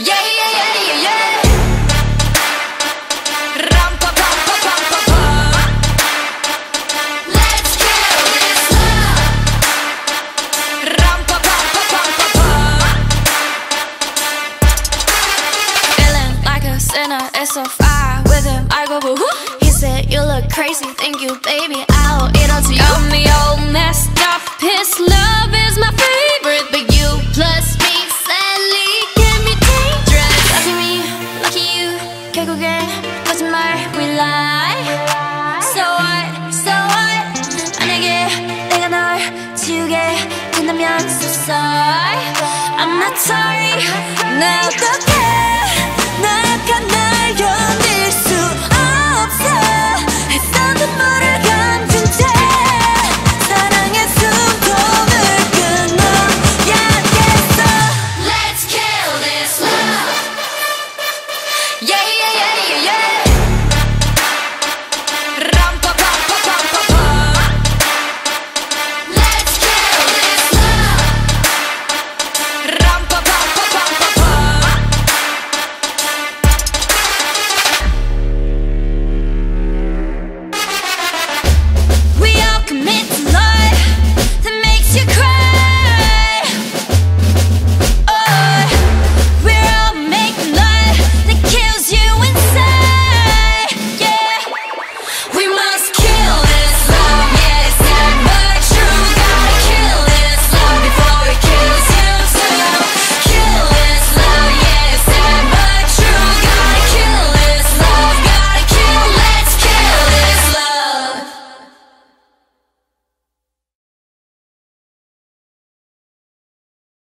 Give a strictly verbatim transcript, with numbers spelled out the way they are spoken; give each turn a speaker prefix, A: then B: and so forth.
A: Yeah, yeah, yeah, yeah, yeah. Ram pa pa pa pa pa pa. Let's kill this love. Ram pa pa pa pa pa pa. Feeling like a sinner, it's so far. With him I go woo. He said you look crazy, thank you baby, I'll eat all to you. Got me all messed up, his love is my favorite, but you plus me sadly can be dangerous. Lucky me, lucky you, 결국엔 거짓말 we lie. So what, so what, 만약에 내가 널 지우게 된다면 so sorry. I'm not sorry, 나 어떡해.